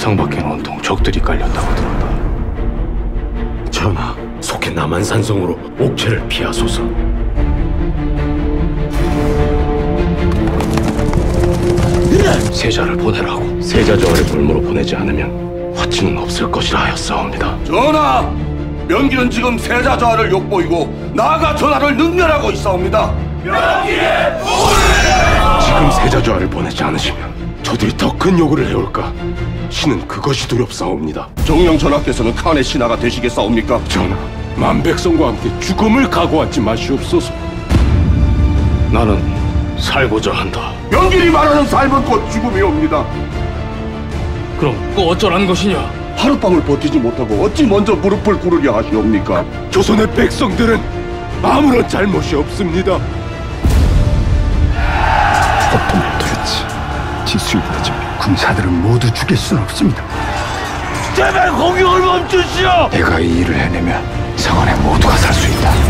창밖엔 온통 적들이 깔렸다고 들었다. 전하, 속해 남한산성으로 옥체를 피하소서. 세자를 보내라고. 세자저하를 볼모로 보내지 않으면 화치는 없을 것이라 하였사옵니다. 전하! 명기는 지금 세자저하를 욕보이고 나아가 전하를 능멸하고 있사옵니다. 지금 세자저하를 보내지 않으시면 저들이 더 큰 요구를 해올까? 신은 그것이 두렵사옵니다. 정령 전하께서는 칸의 신하가 되시겠사옵니까? 전하, 만백성과 함께 죽음을 각오하지 마시옵소서. 나는 살고자 한다. 명길이 말하는 삶은 곧 죽음이옵니다. 그럼 또 어쩌라는 것이냐? 하룻밤을 버티지 못하고 어찌 먼저 무릎을 꿇으려 하시옵니까? 조선의 백성들은 아무런 잘못이 없습니다. 폭풍을 두렵지. 지수이보다 좀 군사들은 모두 죽일 수는 없습니다. 제발 공격을 멈추시오! 내가 이 일을 해내면 성안에 모두가 살 수 있다.